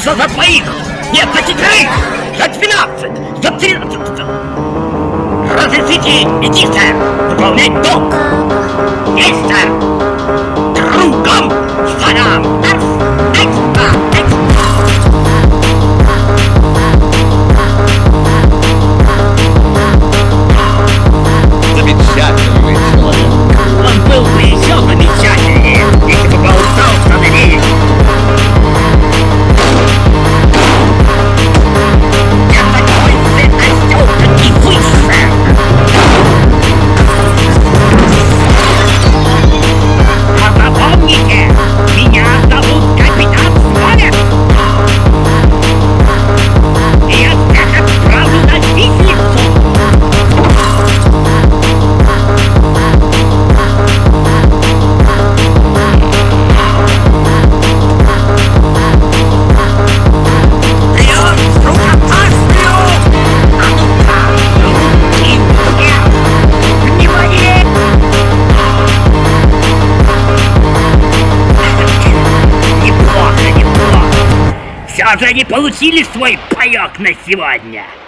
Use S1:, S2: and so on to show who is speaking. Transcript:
S1: Что за двоих? Нет, за 4! За 12! За 13! Разрешите идти, сэр! Выполнять долг! Есть, сэр! Кругом салам!
S2: Замечательный человек.
S1: Он был бы еще замечательнее, если бы болтался на ней. Я такой сын настел, как и вы, сэр. А запомните, меня зовут Капитан Смоллett. И я всех отправлю на виселицу. Все же они получили свой паёк на сегодня.